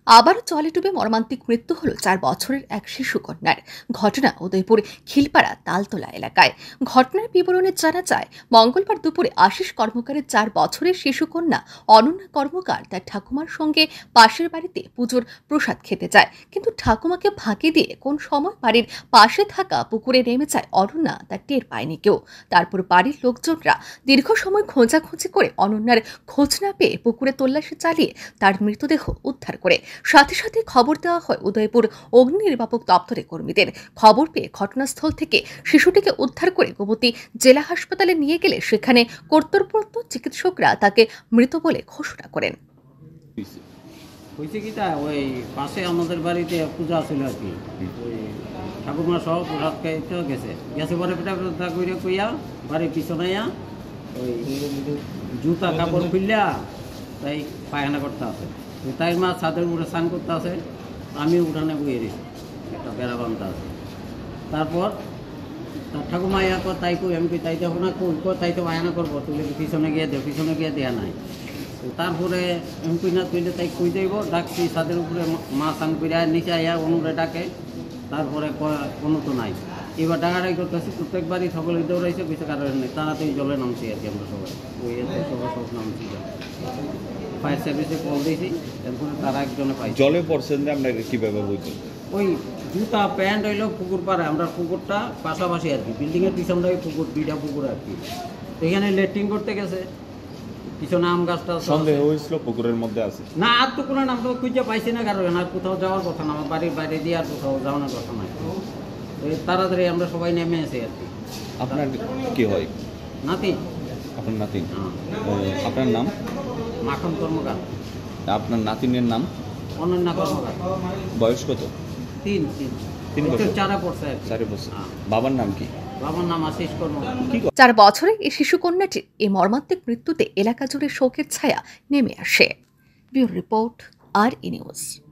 আবারও জলে ডুবে মর্মান্তিক মৃত্যু হল 4 বছরের এক শিশু কন্যার। ঘটনা উদয়পুর খিলপাড়া তালতলা এলাকায়। ঘটনার বিবরণে জানা যায়, মঙ্গলবার দুপুরে আশিস কর্মকারের 4 বছরের শিশু কন্যা অনন্যা কর্মকার তার ঠাকুমার সঙ্গে পাশের বাড়িতে পুজোর প্রসাদ খেতে যায়, কিন্তু ঠাকুমাকে ফাঁকি দিয়ে কোন সময় বাড়ির পাশে থাকা পুকুরে নেমে যায় অনন্যা, তা টের পায়নি কেউ। তারপর বাড়ির লোকজনরা দীর্ঘ সময় খোঁজাখুঁজি করে অনন্যার খোঁজ না পেয়ে পুকুরে তল্লাশি চালিয়ে তার মৃতদেহ উদ্ধার করে সাথে সাথে খবর দেওয়া হয় উদয়পুর অগ্নি নির্বাপক দপ্তরের কর্মীদের। খবর পেয়ে ঘটনাস্থল থেকে শিশুটিকে উদ্ধার করে গোমতী জেলা হাসপাতালে নিয়ে গেলে সেখানে কর্তব্যরত চিকিৎসকরা তাকে মৃত বলে ঘোষণা করেন। হয়েছে কি তা ওই পাশে আমাদের বাড়িতে পূজা ছিল আর কি, ওই ঠাকুরমা সহ প্রসাদ খাইতে গেছে পরে পেটা কইরা কইয়া বাড়ির পিছনাইয়া ওই জুতা কাপড় খুললা তাই পায়খানা করতে আছে। তাই মা ছাদের উপরে স্নান করতে আছে, আমি উঠানে বইয়ে দিছি, একটা বেড়া বান্ধা আছে। তারপর তার ঠাকুমা ইয়া কর তাই কই, আমি কই তাই দেখো না কই তাই তো পায়খানা করবো, তুলে পিছনে গিয়ে দেওয়া নাই। তারপরে আমি কই না তুইলে তাই কই যাইব, ডাকছি ছাদের উপরে, মা স্নান করে নিচে আইয়া অনুরে ডাকে। তারপরে কোনো তো নাই, এবার ডাকাডাকি করতেছি, প্রত্যেকবারই সকলে দৌড়াইছে, কিছু কারণ নেই, তাড়াতাড়ি জলে নামছি আর কি। আমরা সবাই ওই সব নামছি, ফায়ার সার্ভিসে কল দিয়েছি, তারপরে তারা একজনে পাই। জলে পড়ছেন যে আপনাকে কীভাবে বুঝলেন? ওই জুতা প্যান্ট হইলো পুকুর পাড়ে, আমরা পুকুরটা পাশাপাশি আর কি, বিল্ডিংয়ের পিছনটাই পুকুর, 2টা পুকুর আর কি। এখানে লেট্রিন করতে গেছে, পিছনে আম গাছটা সন্দেহ হয়েছিল পুকুরের মধ্যে আছে না। আর তো কোনো নাম তো খুঁজে পাইছি না, কারণ আর কোথাও যাওয়ার কথা না, আমার বাড়ির বাইরে দিয়ে আর কোথাও যাওয়ানোর কথা নাই। তাড়াতাড়ি আমরা সবাই নেমে এসে আর কি। আপনার কি হয়? নাতি। আপনার নাতিন? আপনার নাম? মাখন কর্মকার। আপনার নাতিনের নাম? অনন্যা কর্মকার। বয়স কত? 3 বছর। 4 পড়ছে। 4 বছর। বাবার নাম কি? বাবার নাম আশিস কর্মকার। 4 বছরের এই শিশু কন্যাটির এই মর্মান্তিক মৃত্যুতে এলাকা জুড়ে শোকের ছায়া নেমে আসে। ব্যুরো রিপোর্ট, আর ই নিউজ।